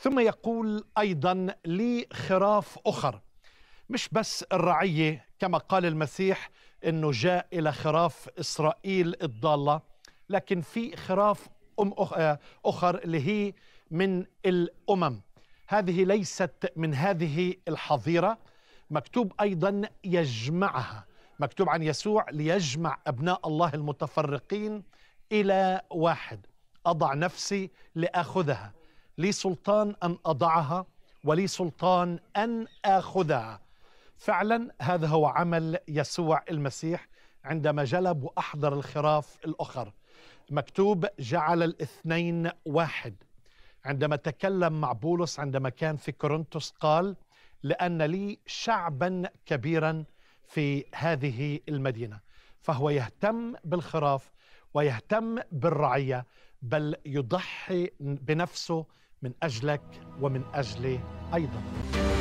ثم يقول أيضا لي خراف أخر. مش بس الرعية كما قال المسيح أنه جاء إلى خراف إسرائيل الضالة، لكن في خراف أخر اللي هي من الأمم. هذه ليست من هذه الحظيرة. مكتوب أيضا يجمعها، مكتوب عن يسوع ليجمع أبناء الله المتفرقين إلى واحد. أضع نفسي لآخذها، لي سلطان أن أضعها ولي سلطان أن آخذها. فعلا هذا هو عمل يسوع المسيح عندما جلب وأحضر الخراف الأخر. مكتوب جعل الاثنين واحد. عندما تكلم مع بولس عندما كان في كورنثوس قال: لأن لي شعبا كبيرا في هذه المدينة. فهو يهتم بالخراف ويهتم بالرعية، بل يضحي بنفسه من أجلك ومن أجلي أيضا.